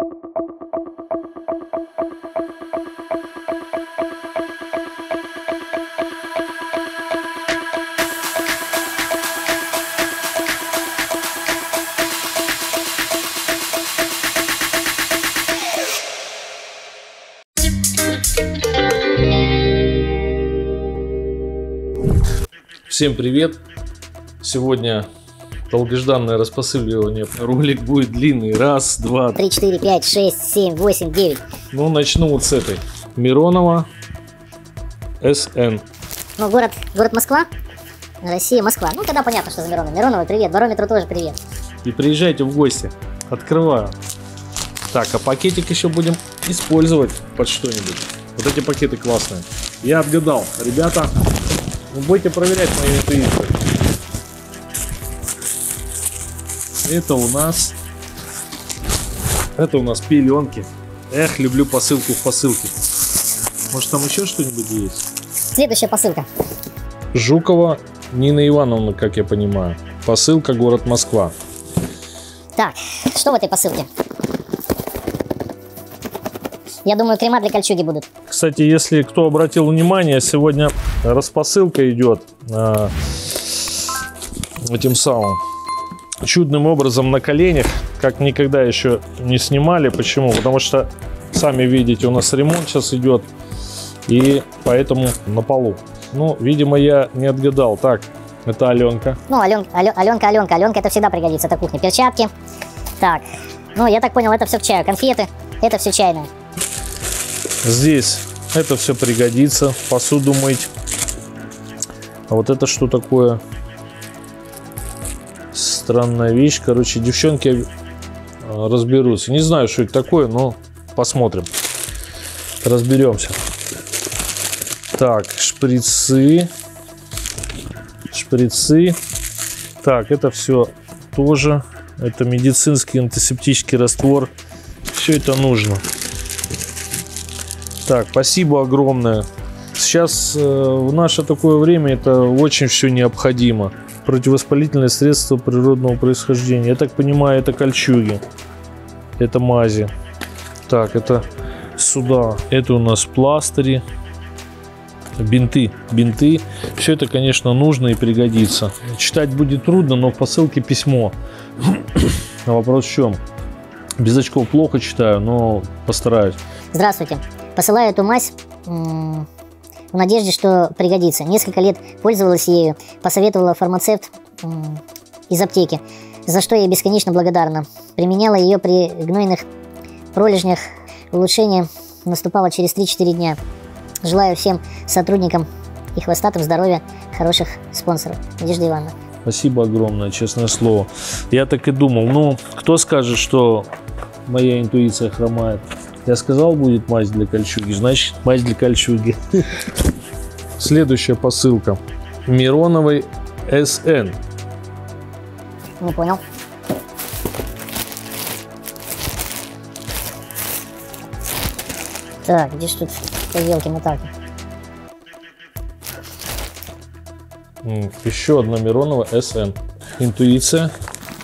Всем привет! Сегодня долгожданное распосыливание. Ролик будет длинный. Раз, два, 3, 4, 5, 6, 7, 8, 9. Ну, начну вот с этой. Миронова СН. Ну, город Москва. Россия, Москва. Ну, тогда понятно, что за Миронова. Миронова, привет. Барометру тоже привет. И приезжайте в гости. Открываю. Так, а пакетик еще будем использовать под что-нибудь. Вот эти пакеты классные. Я отгадал. Ребята, вы будете проверять мою интуицию. Это у нас пеленки. Эх, люблю посылку в посылке. Может, там еще что-нибудь есть? Следующая посылка. Жукова Нина Ивановна, как я понимаю. Посылка, город Москва. Так, что в этой посылке? Я думаю, крема для кольчуги будут. Кстати, если кто обратил внимание, сегодня распосылка идет этим самым чудным образом на коленях, как никогда еще не снимали. Почему? Потому что, сами видите, у нас ремонт сейчас идет, и поэтому на полу. Ну, видимо, я не отгадал. Так, это Аленка. Ну, Аленка, это всегда пригодится, это кухня. Перчатки. Так, ну, я так понял, это все к чаю. Конфеты, это все чайное. Здесь это все пригодится, посуду мыть. А вот это что такое? Странная вещь. Короче, девчонки разберутся. Не знаю, что это такое, но посмотрим. Разберемся. Так, шприцы. Так, это все тоже. Это медицинский антисептический раствор. Все это нужно. Так, спасибо огромное. Сейчас в наше такое время это очень все необходимо. Противовоспалительные средства природного происхождения. Я так понимаю, это кольчуги. Это мази. Так, это сюда. Это у нас пластыри. Бинты. Все это, конечно, нужно и пригодится. Читать будет трудно, но в посылке письмо. Вопрос в чем? Без очков плохо читаю, но постараюсь. Здравствуйте. Посылаю эту мазь в надежде, что пригодится. Несколько лет пользовалась ею, посоветовала фармацевт из аптеки, за что я бесконечно благодарна. Применяла ее при гнойных пролежнях. Улучшение наступало через 3-4 дня. Желаю всем сотрудникам и хвостатым здоровья, хороших спонсоров. Надежда Ивановна. Спасибо огромное, честное слово. Я так и думал. Ну, кто скажет, что моя интуиция хромает? Я сказал, будет мазь для кольчуги, значит, мазь для кольчуги. Следующая посылка. Мироновой СН. Не понял. Так, где ж тут елки-моталки? Еще одна Миронова СН. Интуиция.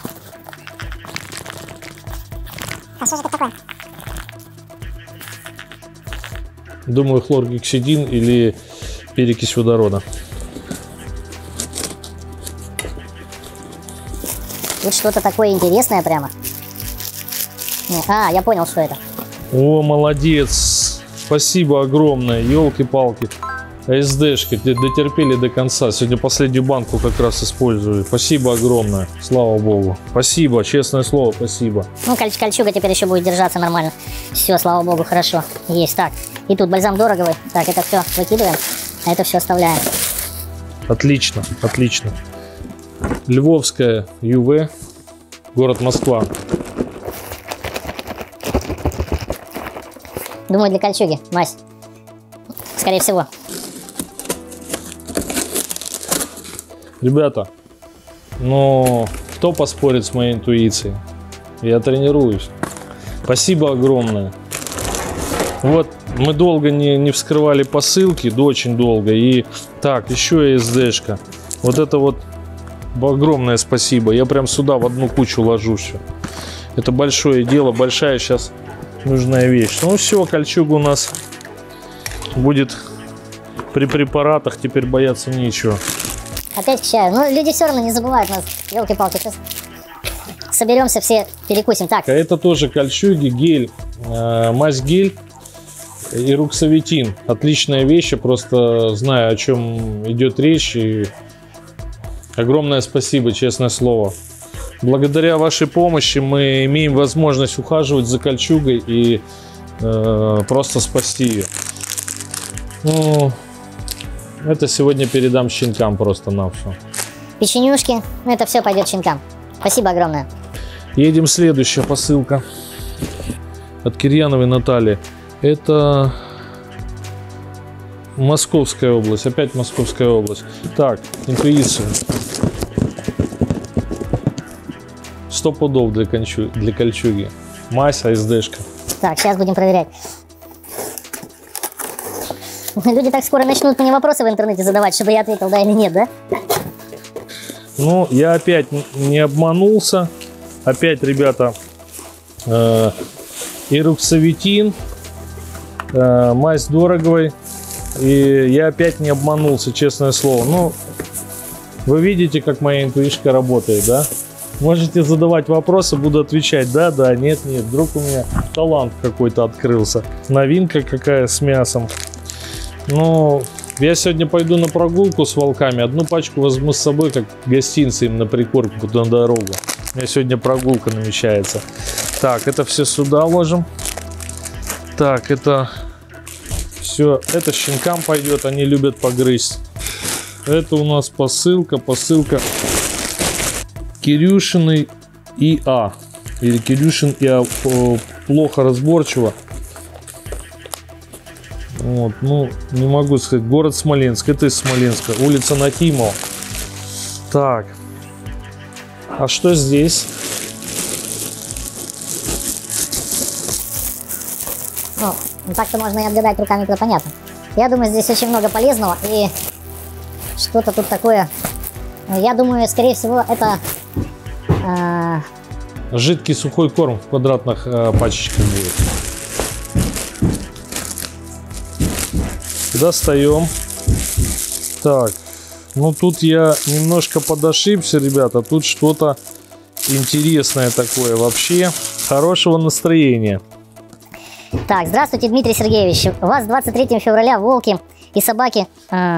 А что же это такое? Думаю, хлоргексидин или перекись водорода. Тут что-то такое интересное прямо. А, я понял, что это. О, молодец. Спасибо огромное. Елки-палки. СДшки дотерпели до конца. Сегодня последнюю банку как раз использую. Спасибо огромное. Слава богу. Спасибо, честное слово, спасибо. Ну, кольчуга теперь еще будет держаться нормально. Все, слава богу, хорошо. Есть. Так, и тут бальзам дороговый. Так, это все выкидываем, а это все оставляем. Отлично, отлично. Львовская ЮВ, город Москва. Думаю, для кольчуги, мазь. Скорее всего. Ребята, ну, кто поспорит с моей интуицией? Я тренируюсь. Спасибо огромное. Вот, мы долго не вскрывали посылки, очень долго. И так, еще и СДшка. Вот это вот огромное спасибо. Я прям сюда в одну кучу ложу все. Это большое дело, большая сейчас нужная вещь. Ну все, кольчуга у нас будет при препаратах, теперь бояться нечего. Опять к чаю. Ну, люди все равно не забывают нас. Елки-палки, сейчас соберемся, все перекусим. Так. Это тоже кольчуги, гель, мазь гель и руксовитин. Отличная вещь, я просто знаю, о чем идет речь. И огромное спасибо, честное слово. Благодаря вашей помощи мы имеем возможность ухаживать за кольчугой и просто спасти ее. Ну, это сегодня передам щенкам просто на все. Печенюшки, это все пойдет щенкам. Спасибо огромное. Едем, следующая посылка от Кирьяновой Натальи. Это Московская область, опять Московская область. Так, интуиция. 100 пудов для кольчуги. Мазь, АСДшка. Так, сейчас будем проверять. Люди так скоро начнут мне вопросы в интернете задавать, чтобы я ответил да или нет, да? Ну, я опять не обманулся. Опять, ребята, и руксовитин, мазь Дороговой. И я опять не обманулся, честное слово. Ну, вы видите, как моя интуишка работает, да? Можете задавать вопросы, буду отвечать да, да, нет, нет. Вдруг у меня талант какой-то открылся. Новинка какая с мясом. Ну, я сегодня пойду на прогулку с волками. Одну пачку возьму с собой, как гостинцы им на прикормку на дорогу. У меня сегодня прогулка намечается. Так, это все сюда ложим. Так, это все, это щенкам пойдет, они любят погрызть. Это у нас посылка Кирюшиной ИА. Или Кирюшин ИА, плохо разборчиво. Вот, ну, не могу сказать. Город Смоленск. Это из Смоленска. Улица Накимова. Так. А что здесь? Ну, так-то можно и отгадать руками, это понятно. Я думаю, здесь очень много полезного и что-то тут такое. Я думаю, скорее всего, это... Жидкий сухой корм в квадратных пачечках будет. Достаем. Так, ну тут я немножко подошибся, ребята. Тут что-то интересное такое вообще. Хорошего настроения. Так, здравствуйте, Дмитрий Сергеевич. У вас 23 февраля волки и собаки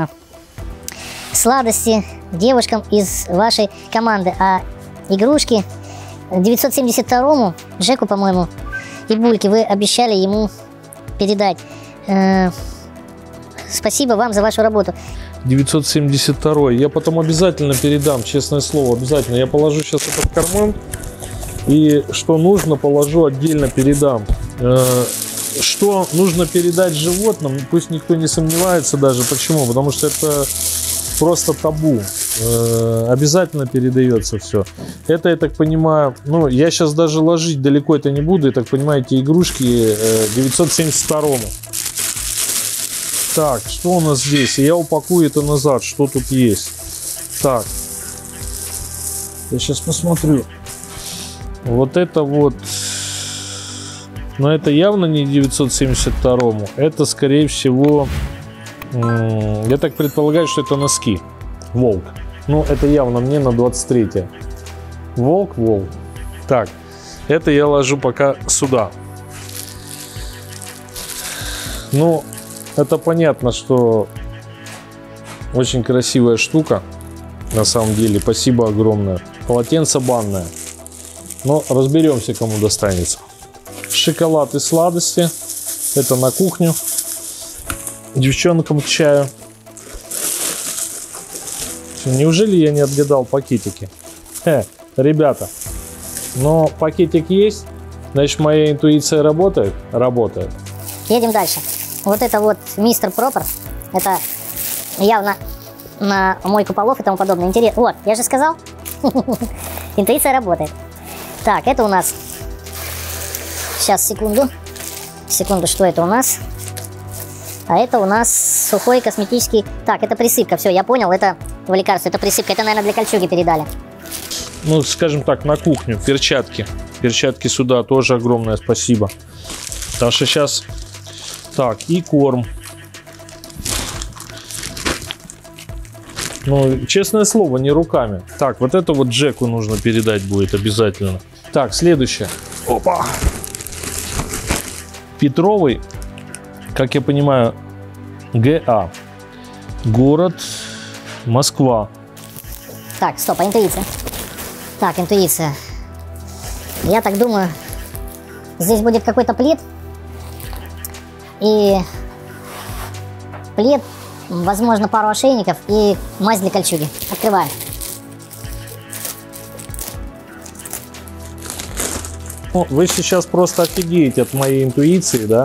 сладости девушкам из вашей команды. А игрушки 972-му Джеку, по-моему, и Бульке вы обещали ему передать. Спасибо вам за вашу работу. 972. Я потом обязательно передам, честное слово, обязательно. Я положу сейчас это в карман. И что нужно, положу отдельно, передам. Что нужно передать животным, пусть никто не сомневается даже. Почему? Потому что это просто табу. Обязательно передается все. Это, я так понимаю, ну, я сейчас даже ложить далеко это не буду. Я так понимаю, эти игрушки 972-му. Так, что у нас здесь? Я упакую это назад, что тут есть. Так. Я сейчас посмотрю. Вот это вот. Но это явно не 972-му. Это, скорее всего, я так предполагаю, что это носки. Волк. Ну, это явно мне на 23-е. Волк. Так, это я ложу пока сюда. Ну, это понятно, что очень красивая штука. На самом деле, спасибо огромное. Полотенце банное. Но разберемся, кому достанется. Шоколад и сладости. Это на кухню. Девчонкам к чаю. Неужели я не отгадал пакетики? Ребята, но пакетик есть, значит моя интуиция работает? Работает. Едем дальше. Вот это вот мистер Пропер. Это явно на мойку полов и тому подобное. Интересно. Вот, я же сказал. Интуиция работает. Так, это у нас... Сейчас, секунду. Секунду, что это у нас? А это у нас сухой косметический... Так, это присыпка. Все, я понял, это в лекарство, это присыпка. Это, наверное, для кольчуги передали. Ну, скажем так, на кухню, перчатки. Перчатки сюда тоже огромное спасибо. Потому что сейчас... Так, и корм. Ну, честное слово, не руками. Так, вот это вот Джеку нужно передать будет обязательно. Так, следующее. Опа! Петровый, как я понимаю, ГА. Город Москва. Так, стоп, а интуиция? Так, интуиция. Я так думаю, здесь будет какой-то плед. И плед, возможно, пару ошейников и мазь для кольчуги. Открываем. Ну, вы сейчас просто офигеете от моей интуиции, да?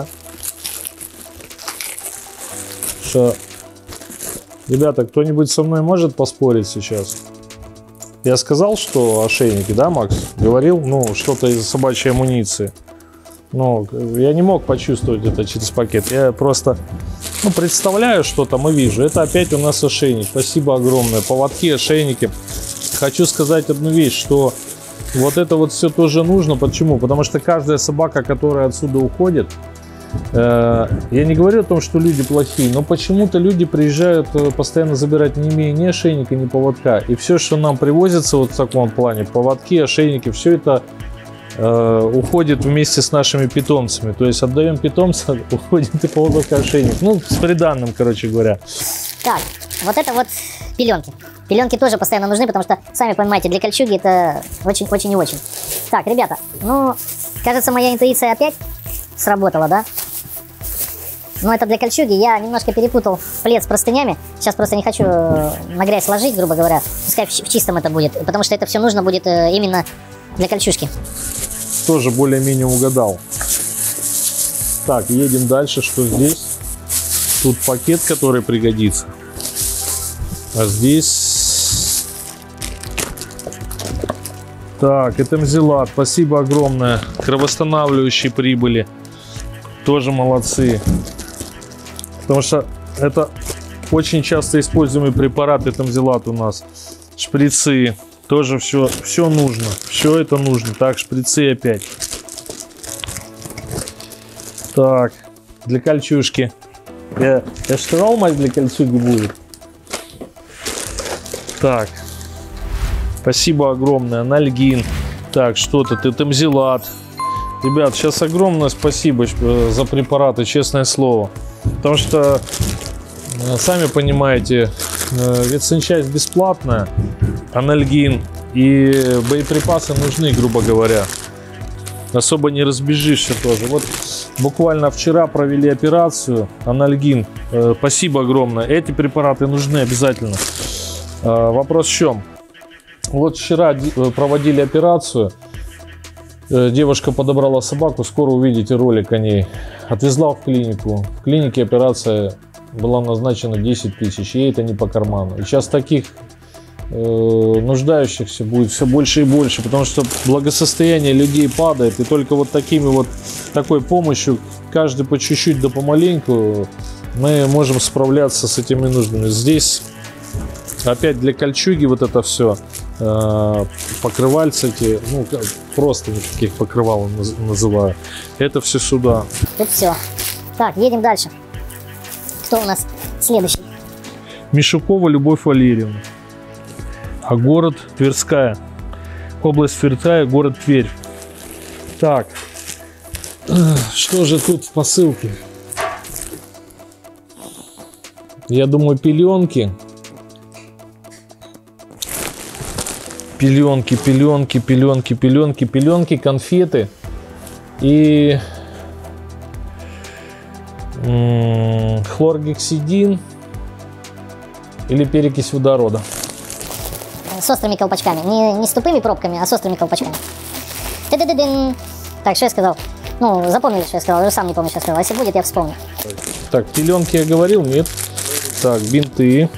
Что... Ребята, кто-нибудь со мной может поспорить сейчас? Я сказал, что ошейники, да, Макс? Говорил, ну, что-то из собачьей амуниции. Ну, я не мог почувствовать это через пакет. Я просто, ну, представляю, что там и вижу. Это опять у нас ошейник. Спасибо огромное. Поводки, ошейники. Хочу сказать одну вещь, что вот это вот все тоже нужно. Почему? Потому что каждая собака, которая отсюда уходит, я не говорю о том, что люди плохие, но почему-то люди приезжают постоянно забирать, не имея ни ошейника, ни поводка. И все, что нам привозится вот в таком плане, поводки, ошейники, все это уходит вместе с нашими питомцами. То есть отдаем питомца, уходит и поводок, и ошейник. Ну, с приданным, короче говоря. Так, вот это вот пеленки. Пеленки тоже постоянно нужны, потому что, сами понимаете, для кольчуги это очень и очень. Так, ребята, ну, кажется, моя интуиция опять сработала, да? Но это для кольчуги. Я немножко перепутал плед с простынями. Сейчас просто не хочу на грязь ложить, грубо говоря. Пускай в чистом это будет, потому что это все нужно будет именно для кольчужки. Тоже более-менее угадал. Так, едем дальше. Что здесь? Тут пакет, который пригодится. А здесь... Так, это Мзилат. Спасибо огромное. Кровоостанавливающие прибыли. Тоже молодцы. Потому что это очень часто используемый препарат. Это Мзилат у нас. Шприцы. Тоже все нужно. Все это нужно. Так, шприцы опять. Так, для кольчужки. Я сказал, мать для кольчуги будет. Так. Спасибо огромное. Анальгин. Так, что тут? Это Мзилат. Ребят, сейчас огромное спасибо за препараты, честное слово. Потому что, сами понимаете, ветсанчасть бесплатная, анальгин и боеприпасы нужны, грубо говоря. Особо не разбежишься тоже. Вот буквально вчера провели операцию, анальгин. Спасибо огромное. Эти препараты нужны обязательно. Вопрос в чем? Вот вчера проводили операцию. Девушка подобрала собаку, скоро увидите ролик о ней. Отвезла в клинику. В клинике операция была назначена 10 тысяч, ей это не по карману. И сейчас таких нуждающихся будет все больше и больше, потому что благосостояние людей падает. И только вот такой помощью, каждый по чуть-чуть да помаленьку, мы можем справляться с этими нуждами. Здесь опять для кольчуги вот это все. Покрывальцы эти, ну, просто никаких покрывал называю. Это все сюда. Тут все. Так, едем дальше. Кто у нас следующий? Мишукова Любовь Валерьевна. А город Тверская. Область Тверская, город Тверь. Так, что же тут в посылке? Я думаю, пеленки. Пеленки, конфеты и хлоргексидин или перекись водорода. С острыми колпачками. Не с тупыми пробками, а с острыми колпачками. Так, что я сказал? Ну, запомнили, что я сказал. Я уже сам не помню, что я сказал. Если будет, я вспомню. Так, пеленки я говорил? Нет. Так, бинты.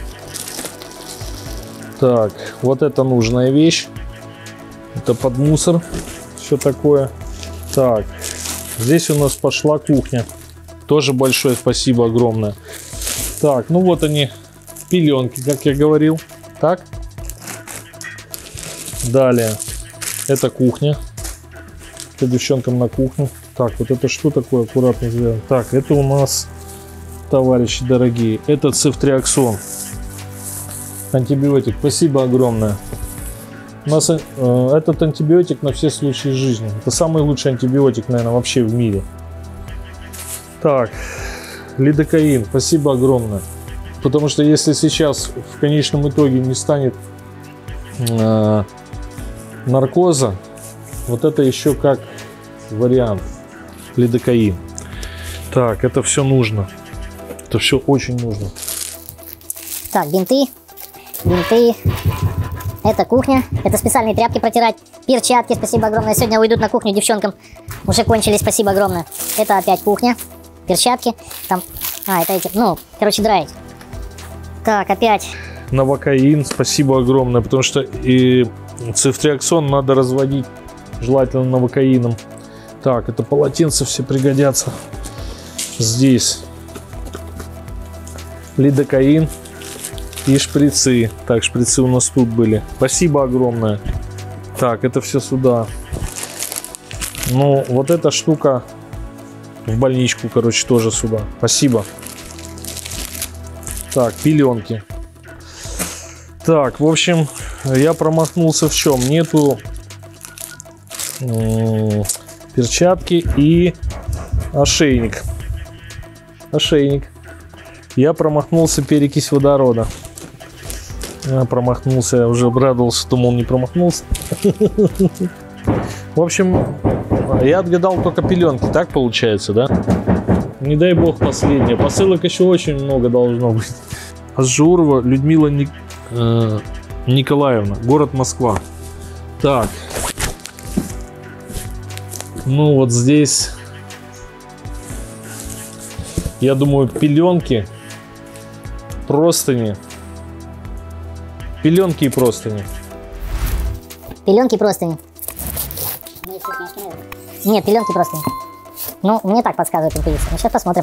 Так, вот это нужная вещь. Это под мусор. Все такое. Так, здесь у нас пошла кухня. Тоже большое спасибо огромное. Так, ну вот они, пеленки, как я говорил. Так. Далее. Это кухня. по девчонкам на кухню. Так, вот это что такое, аккуратно сделано. Так, это у нас, товарищи дорогие, это цифтриаксон. Антибиотик. Спасибо огромное. У нас этот антибиотик на все случаи жизни. Это самый лучший антибиотик, наверное, вообще в мире. Так, лидокаин. Спасибо огромное. Потому что если сейчас в конечном итоге не станет наркоза, вот это еще как вариант. Лидокаин. Так, это все нужно. Это все очень нужно. Так, бинты. Это кухня. Это специальные тряпки протирать. Перчатки, спасибо огромное. Сегодня уйдут на кухню девчонкам. Уже кончились, спасибо огромное. Это опять кухня. Перчатки. Там, это эти, короче, драить. Так, опять. Новокаин, спасибо огромное. Потому что и цифтриаксон надо разводить. Желательно новокаином. Так, это полотенца все пригодятся. Здесь лидокаин и шприцы. Так, шприцы у нас тут были. Спасибо огромное. Так, это все сюда. Ну, вот эта штука в больничку, короче, тоже сюда. Спасибо. Так, пеленки. Так, в общем, я промахнулся в чем? Нету перчатки и ошейник. Я промахнулся, перекись водорода. Я промахнулся, я уже обрадовался, думал, не промахнулся. В общем, я отгадал только пеленки, так получается, да? Не дай бог последнее. Посылок еще очень много должно быть. Азжурова Людмила Николаевна, город Москва. Так. Ну вот здесь, я думаю, пеленки, простыни. Пеленки и простыни. Пеленки и простыни. Нет, пеленки и простыни. Ну, мне так подсказывает интуиция. Ну, сейчас посмотрим.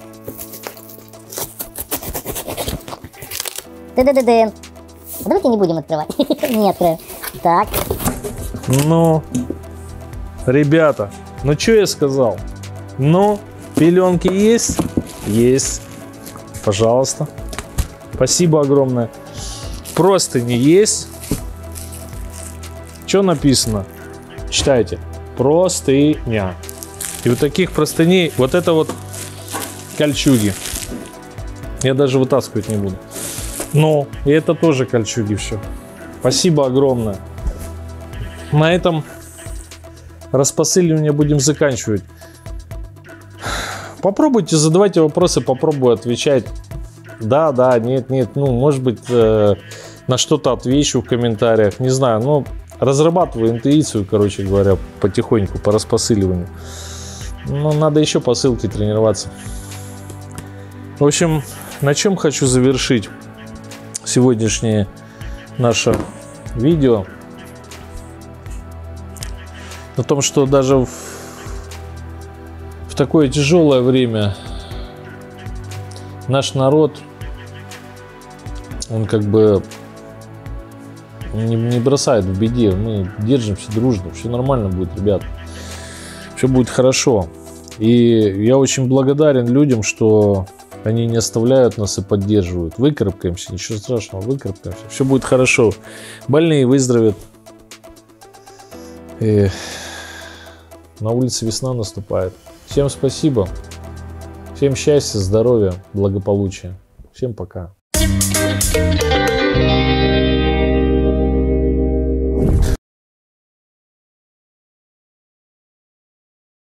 Ты-ды-ды-ды. Давайте не будем открывать. Не откроем. Так. Ну, ребята, ну что я сказал? Ну, пеленки есть? Есть. Пожалуйста. Спасибо огромное. Простыни есть? Что написано? Читайте. Простыня. И вот таких простыней, вот это вот кольчуги. Я даже вытаскивать не буду. Ну, и это тоже кольчуги все. Спасибо огромное. На этом распосыливание будем заканчивать. Попробуйте, задавайте вопросы, попробую отвечать. Да, нет, ну, может быть, на что-то отвечу в комментариях. Не знаю, но разрабатываю интуицию, короче говоря, потихоньку по распосыливанию. Но надо еще посылки тренироваться. В общем, на чем хочу завершить сегодняшнее наше видео. На том, что даже в такое тяжелое время наш народ, он как бы не бросает в беде. Мы держимся дружно, все нормально будет, ребят. Все будет хорошо. И я очень благодарен людям, что они не оставляют нас и поддерживают. Выкарабкаемся, ничего страшного, выкарабкаемся. Все будет хорошо. Больные выздоровеют. И на улице весна наступает. Всем спасибо. Всем счастья, здоровья, благополучия. Всем пока.